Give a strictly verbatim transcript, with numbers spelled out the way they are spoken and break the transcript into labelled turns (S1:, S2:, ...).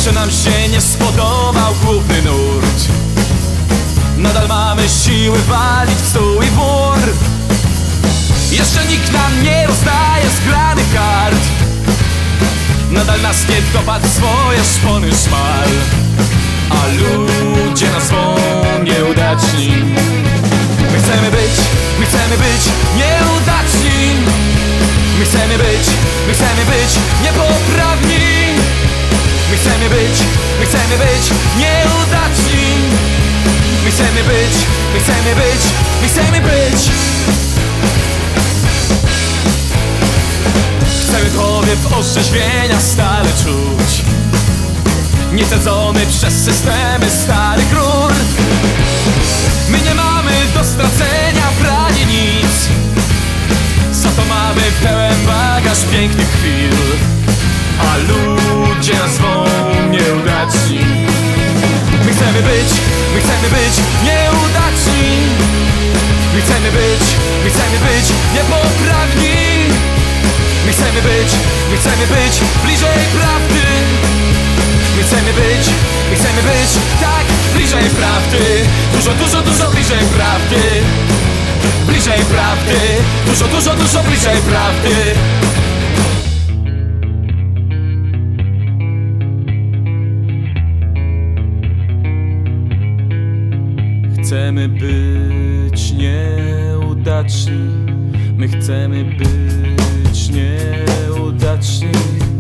S1: Jeszcze nam się nie spodobał główny nurt. Nadal mamy siły walić w stół i w mur. Jeszcze nikt nam nie rozdaje zgranych kart. Nadal nas nie dopadł swoje szpony szmal. A ludzie nas zwą nieudaczni. My chcemy być, my chcemy być nieudaczni. My chcemy być, my chcemy być niepoprawni. My chcemy być, my chcemy być nieudaczni. My chcemy być, my chcemy być, my chcemy być. Chcemy powiew orzeźwienia stale czuć, niecedzony przez systemy starych rur. My nie mamy do stracenia prawie nic, za to mamy pełen bagaż pięknych chwil. A ludzie nas zwą nieudaczni. My chcemy być, my chcemy być nieudaczni. My chcemy być, my chcemy być niepoprawni. My chcemy być, my chcemy być bliżej prawdy. My chcemy być, my chcemy być tak bliżej prawdy. Dużo, dużo, dużo bliżej prawdy. Bliżej prawdy. Dużo, dużo, dużo bliżej prawdy. Chcemy być nieudaczni. My chcemy być nieudaczni.